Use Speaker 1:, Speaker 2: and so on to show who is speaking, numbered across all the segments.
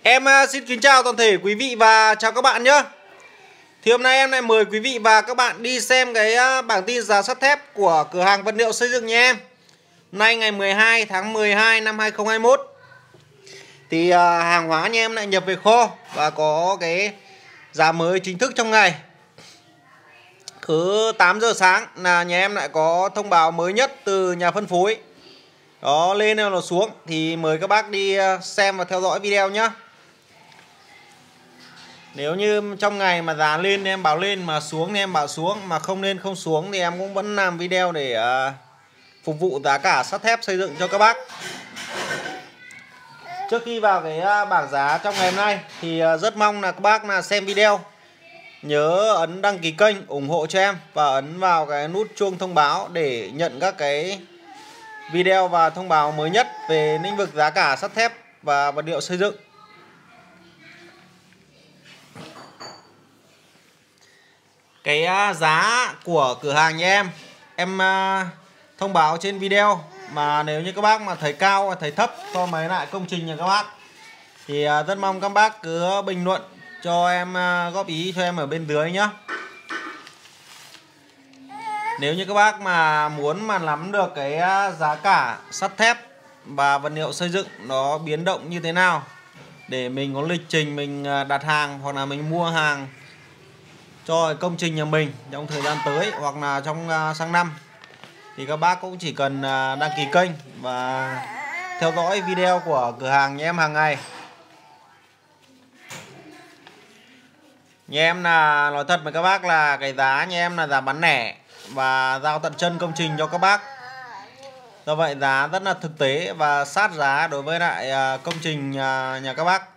Speaker 1: Xin kính chào toàn thể quý vị và chào các bạn nhé. Thì hôm nay em lại mời quý vị và các bạn đi xem cái bảng tin giá sắt thép của cửa hàng vật liệu xây dựng nha em. Nay ngày 12 tháng 12 năm 2021. Thì hàng hóa nhà em lại nhập về kho và có cái giá mới chính thức trong ngày. Cứ 8 giờ sáng là nhà em lại có thông báo mới nhất từ nhà phân phối. Đó, lên hay là xuống thì mời các bác đi xem và theo dõi video nhé. Nếu như trong ngày mà giá lên thì em báo lên, mà xuống thì em báo xuống, mà không lên không xuống thì em cũng vẫn làm video để phục vụ giá cả sắt thép xây dựng cho các bác. Trước khi vào cái bảng giá trong ngày hôm nay thì rất mong là các bác là xem video nhớ ấn đăng ký kênh ủng hộ cho em và ấn vào cái nút chuông thông báo để nhận các cái video và thông báo mới nhất về lĩnh vực giá cả sắt thép và vật liệu xây dựng. Cái giá của cửa hàng nhà em thông báo trên video, mà nếu như các bác mà thấy cao thấy thấp so với lại công trình nhà các bác thì rất mong các bác cứ bình luận cho em, góp ý cho em ở bên dưới nhé. Nếu như các bác mà muốn mà nắm được cái giá cả sắt thép và vật liệu xây dựng nó biến động như thế nào để mình có lịch trình mình đặt hàng hoặc là mình mua hàng cho công trình nhà mình trong thời gian tới hoặc là trong sang năm, thì các bác cũng chỉ cần đăng ký kênh và theo dõi video của cửa hàng nhà em hàng ngày. Nhà em là nói thật với các bác là cái giá nhà em là giá bán lẻ và giao tận chân công trình cho các bác. Do vậy giá rất là thực tế và sát giá đối với lại công trình nhà các bác.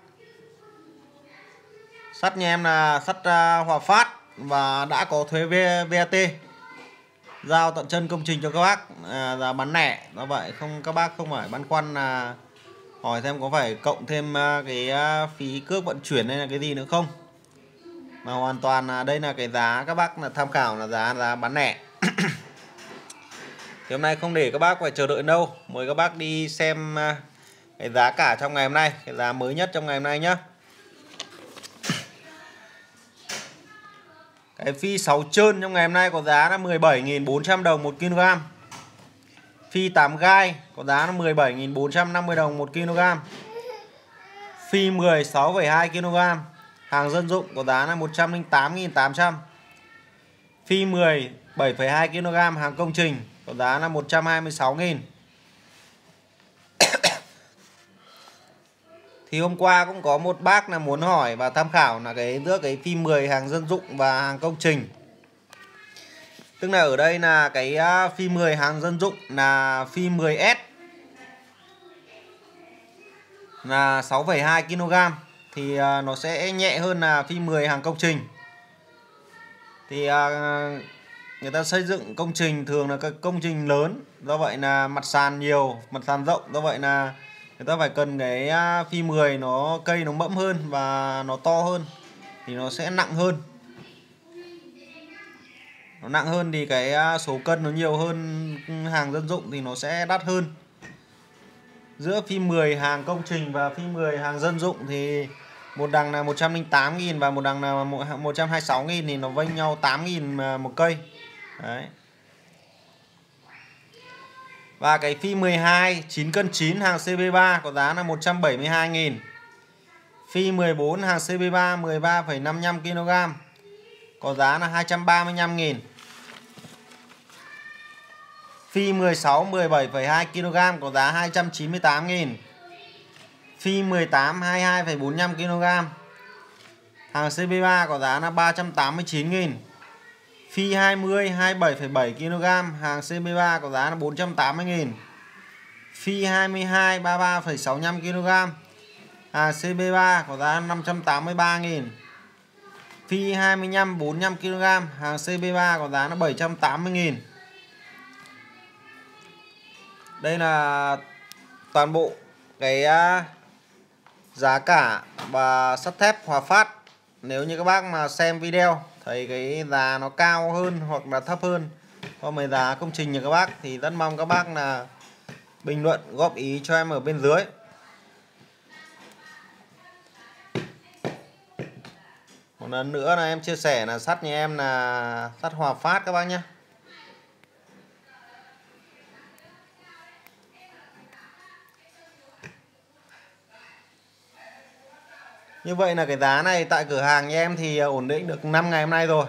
Speaker 1: Sắt nhà em là sắt Hòa Phát và đã có thuế VAT, giao tận chân công trình cho các bác, giá bán lẻ. Do vậy các bác không phải băn khoăn là hỏi thêm có phải cộng thêm cái phí cước vận chuyển hay là cái gì nữa không, mà hoàn toàn là đây là cái giá các bác là tham khảo là giá bán lẻ. Thì hôm nay không để các bác phải chờ đợi đâu, mời các bác đi xem cái giá cả trong ngày hôm nay, cái giá mới nhất trong ngày hôm nay nhé. Cái phi 6 trơn trong ngày hôm nay có giá là 17.400 đồng 1 kg. Phi 8 gai có giá là 17.450 đồng 1 kg. Phi 10 6,2 kg hàng dân dụng có giá là 108.800. Phi 10 7,2 kg hàng công trình có giá là 126.000. Thì hôm qua cũng có một bác là muốn hỏi và tham khảo là giữa cái phi 10 hàng dân dụng và hàng công trình. Tức là ở đây là cái phi 10 hàng dân dụng là phi 10S là 6,2 kg thì nó sẽ nhẹ hơn là phi 10 hàng công trình. Thì người ta xây dựng công trình thường là các công trình lớn, do vậy là mặt sàn nhiều, mặt sàn rộng, do vậy là người ta phải cần cái phi 10 cây nó mẫm hơn và nó to hơn thì nó sẽ nặng hơn. Nó nặng hơn thì cái số cân nó nhiều hơn hàng dân dụng thì nó sẽ đắt hơn. Giữa phi 10 hàng công trình và phi 10 hàng dân dụng thì một đằng là 108.000 và một đằng là 126.000 thì nó vênh nhau 8.000 một cây. Đấy. Và cái phi 12 9 cân 9 hàng CB3 có giá là 172.000. Phi 14 hàng CB3 13,55 kg có giá là 235.000. Phi 16 17,2 kg có giá 298.000. Phi 18 22,45 kg hàng CB3 có giá là 389.000. Phi 20 27,7 kg hàng CB3 có giá là 480.000. Phi 22 33,65 kg hàng CB3 có giá là 583.000. Phi 25 45 kg hàng CB3 có giá là 780.000. Đây là toàn bộ cái giá cả và sắt thép Hòa Phát. Nếu như các bác mà xem video thấy cái giá nó cao hơn hoặc là thấp hơn so với giá công trình nhà các bác thì rất mong các bác là bình luận góp ý cho em ở bên dưới. Một lần nữa là em chia sẻ là sắt nhà em là sắt Hòa Phát các bác nhé. Như vậy là cái giá này tại cửa hàng nhà em thì ổn định được 5 ngày hôm nay rồi.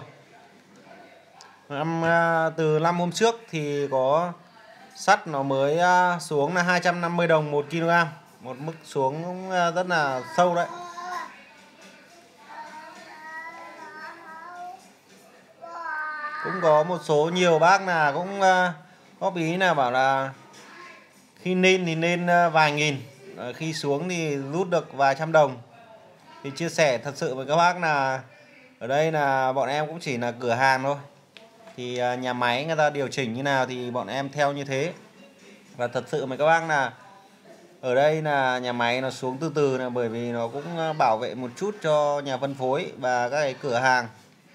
Speaker 1: Từ 5 hôm trước thì có sắt nó mới xuống là 250 đồng 1 kg. Một mức xuống cũng rất là sâu đấy. Cũng có một số nhiều bác là cũng góp ý là bảo là khi lên thì lên vài nghìn, khi xuống thì rút được vài trăm đồng. Thì chia sẻ thật sự với các bác là ở đây là bọn em cũng chỉ là cửa hàng thôi. Thì nhà máy người ta điều chỉnh như nào thì bọn em theo như thế. Và thật sự với các bác là ở đây là nhà máy nó xuống từ từ là bởi vì nó cũng bảo vệ một chút cho nhà phân phối và các cái cửa hàng.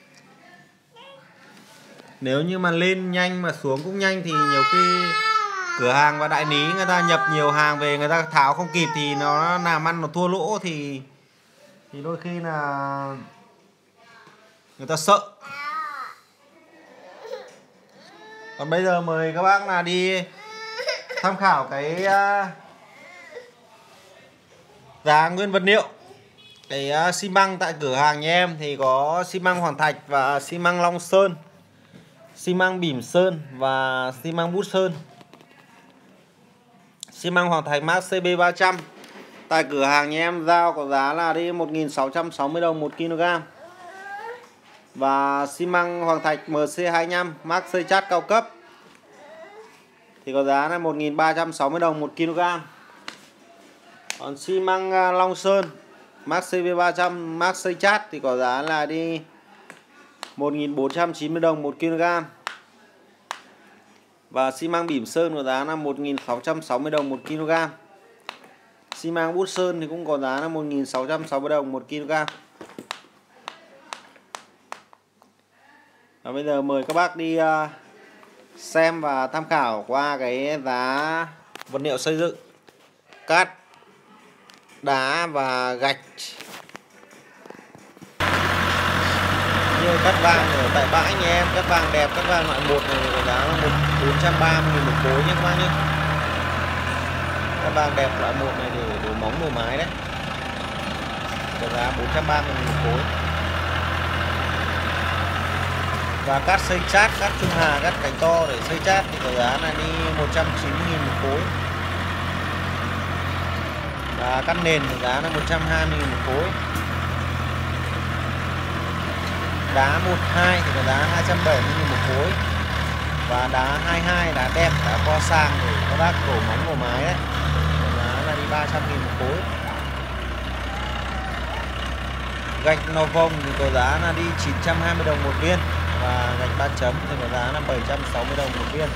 Speaker 1: Nếu như mà lên nhanh mà xuống cũng nhanh thì nhiều khi cửa hàng và đại lý người ta nhập nhiều hàng về, người ta tháo không kịp thì nó làm ăn nó thua lỗ thì đôi khi là người ta sợ. Còn bây giờ mời các bác là đi tham khảo cái giá nguyên vật liệu. Cái xi măng tại cửa hàng nhà em thì có xi măng Hoàng Thạch và xi măng Long Sơn, xi măng Bỉm Sơn và xi măng Bút Sơn. Xi măng Hoàng Thạch mác CB300 tại cửa hàng nhà em giao có giá là đi 1.660 đồng 1 kg. Và xi măng Hoàng Thạch MC25 mác xây chát cao cấp thì có giá là 1.360 đồng 1 kg. Còn xi măng Long Sơn mác CB300 mác xây chát thì có giá là đi 1.490 đồng 1 kg. Và xi măng Bỉm Sơn có giá là 1.660 đồng 1 kg. Xi măng Bút Sơn thì cũng có giá là 1.660 đồng 1 kg. Và bây giờ mời các bác đi xem và tham khảo qua cái giá vật liệu xây dựng, cát, đá và gạch. Như cát vàng ở tại bãi nhà em, cát vàng đẹp, cát vàng loại 1 này có giá là 430.000 một khối nhé các bác nhé. Cát vàng đẹp loại 1 này để đổ móng đổ mái đấy, có giá 430.000 một khối. Và cát xây chát, cát Trung Hà, cát cành to để xây chát thì có giá là đi 190.000 một khối. Và cát nền thì giá là 120.000 một khối. Đá 12 thì có giá 270.000 một khối. Và đá 22, đá đẹp, đá co sang để các bác đổ móng đổ mái đấy, có giá là đi 300.000 một khối. Gạch nò vông thì có giá là đi 920 đồng một viên. Và gạch 3 chấm thì có giá là 760 đồng một viên.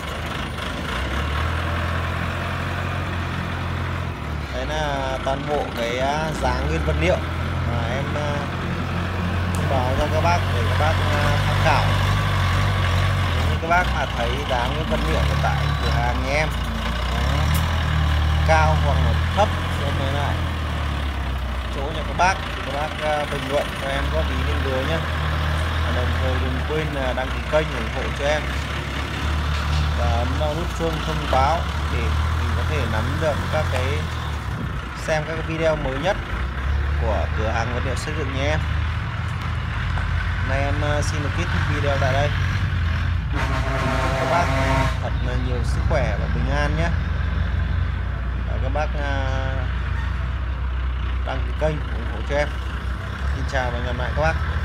Speaker 1: Đấy là toàn bộ cái giá nguyên vật liệu mà em báo cho các bác để các bác tham khảo. Nếu như các bác mà thấy giá nguyên vật liệu tại cửa hàng nhà em cao hoặc là thấp so với lại chỗ nhà các bác thì các bác bình luận cho em góp ý bên dưới nhé. Đồng thời đừng quên đăng ký kênh ủng hộ cho em và ấn vào nút chuông thông báo để mình có thể nắm được xem các video mới nhất của cửa hàng vật liệu xây dựng nhà em. Nay em xin được kết thúc video tại đây. Các bác thật là nhiều sức khỏe và bình an nhé. Và các bác đăng ký kênh ủng hộ cho em. Xin chào và hẹn gặp lại các bác.